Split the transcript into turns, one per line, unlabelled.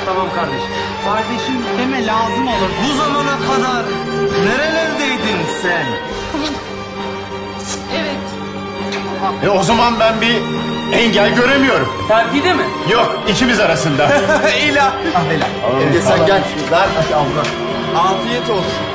Tamam kardeşim.
Kardeşim deme, lazım olur.
Bu zamana kadar nerelerdeydin sen?
Evet.
O zaman ben bir engel göremiyorum.
Terkide mi?
Yok, ikimiz arasında.
İlah.
Enge sen gel.
Ver.
Afiyet olsun.